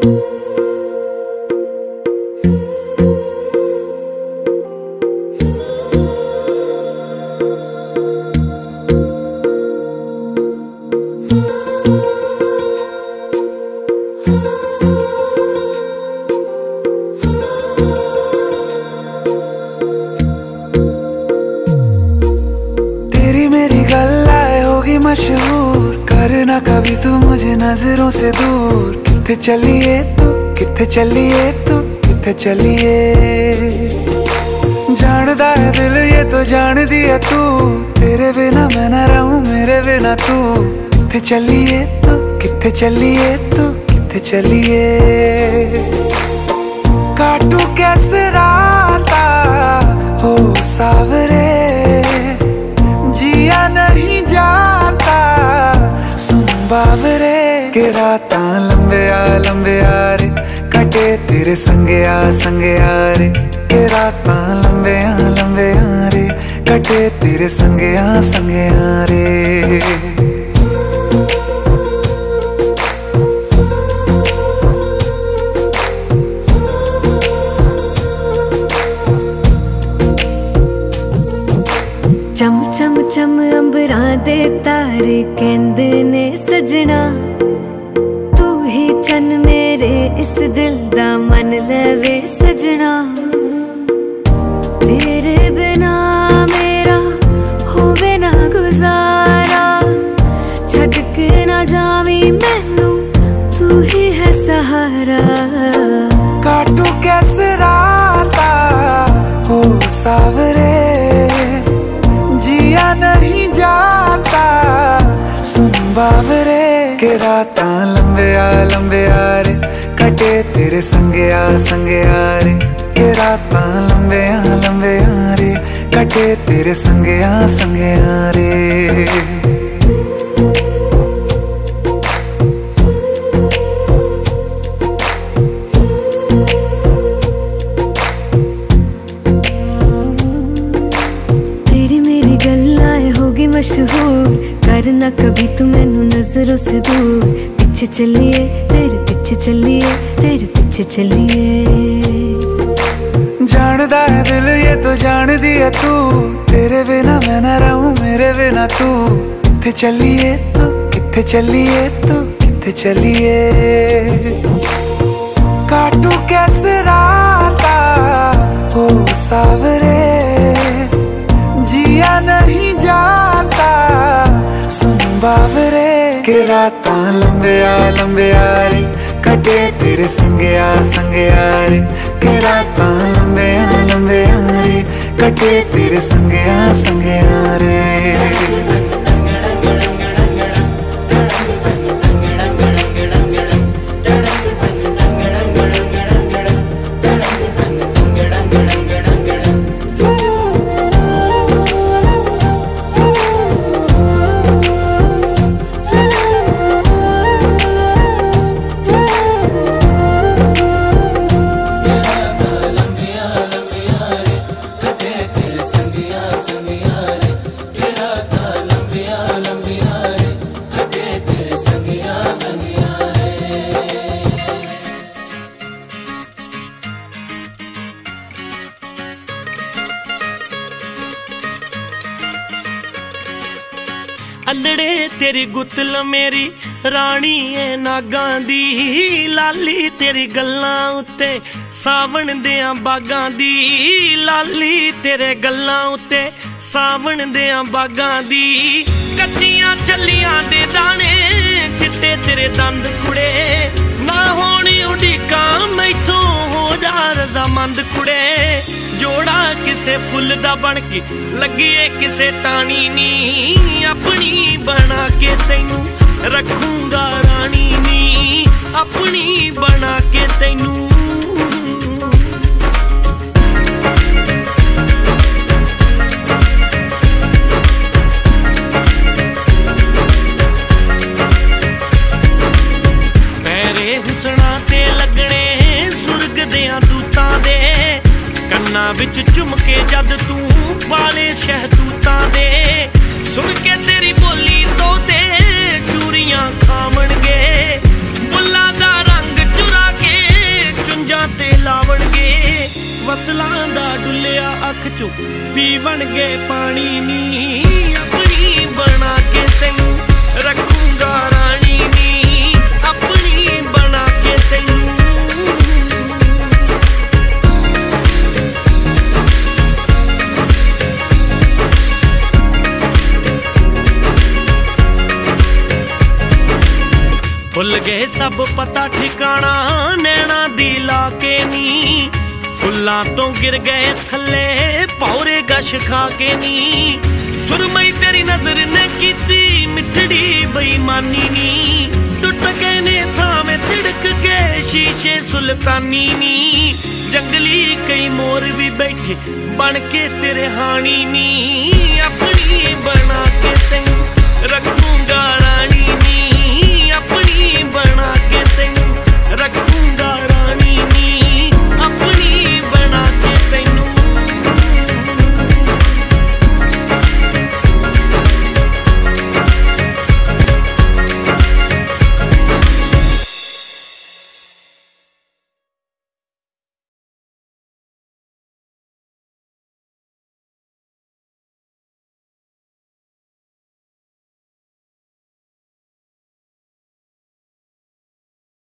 मशहूर करना कभी तू मुझे नजरों से दूर। किथे चलिए तू, किथे चलिए तू, किथे चलिए। जानदा है दिल ये तो जान दिया तू, तेरे बिना मैं ना रहूं मेरे बिना तू। किथे चलिए तू, किथे चलिए तू, किथे चलिए। काटू कैसे राता हो सावरे, जिया नहीं जाता सुन बाबरे। के रातां लंबे आ रे, कटे तेरे संगे आ रे। के रातां लंबे आ रे, कटे तेरे संगे आ रे। चम चम चम अंबरां दे तारे कहंदे ने सजना, तू ही चन मेरे इस दिल दा मन लवे सजना। तेरे बिना मेरा होवे ना गुजारा, छड़ के ना जावी मैनू तू ही है सहारा। काटू कैसे राता हो सावरे, जिया नहीं जाता सुन बाबरे। के रातां लंबे आ रे, कटे तेरे संगे आ रे। के रातां लंबे आ रे, कटे तेरे संगे आ रे। मशहूर करना कभी तू मैनू नजरों से दूर। पीछे चलिए तेरे पीछे चलिए, तेरे पीछे चलिए। जानदा है दिल ये तो जान दिया तू, तेरे बिना मैं ना रहूं मेरे बिना तू। किथे चलिए तू, किथे चलिए तू, किथे चलिए। काटू कैसे राता हो सावरे, जिया नहीं जाता सुन बाबरे। के रातां लंबे आ रे, कटे तेरे संगे आ रे। के रातां लंबे आ रे, कटे तेरे संगे आ रे। अल्लड़े तेरी गुत्तल मेरी रानी है नागां दी, लाली तेरी गल्लां उत्ते सावण देयां बागां दी। लाली तेरे गल्लां उत्ते सावण देयां बागां दी। कच्चियां छल्लियां दे दाने चिट्टे तेरे दंद कुड़े, ना होनी उड़ीकां मैथों हो जा रजामंद कुड़े। जोड़ा किसे फुल दा बन के लगिए किसे टाणी नी, अपनी बना के तैनू रखूंगा रानी नी, अपनी बना के तैनू। पैरे हुसना ते लगने सुर्ग देयां दूतां दे, कन्ना विच झुमके जद तू पाले शहतूतां दे। सुन के तेरी बोली तोते चूरियां खावणगे, बुल्लां दा रंग चुरा फसलां दा डुलिया अख चो पीवन गे पानी नी अपनी बना के तैनू रखूंगा रानी नी अपनी बना के तैनू भुल गए सब पता ठिकाना नैना दी लाके नी फुल्लां तो गिर गए थले पौरे गश खा के नी सुरमई तेरी नजर ने कीती मिठड़ी बेईमानी नी टुट गए ने थामे तिड़क के शीशे सुल्तानी नी जंगली कई मोर भी बैठे बन के तेरे हानी नी अपनी बना के तैनू रखूंगा रानी